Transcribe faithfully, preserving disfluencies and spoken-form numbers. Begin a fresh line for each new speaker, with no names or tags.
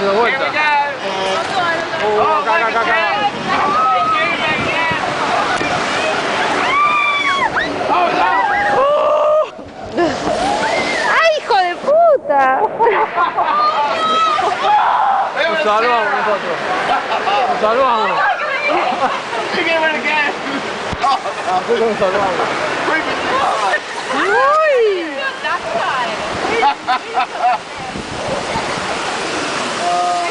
dando vuelta. Uh, acá, acá, acá, acá.
¡Ay, hijo de puta!
Nos salvamos nosotros. Nos salvamos. Nosotros nos salvamos.
¡Uy!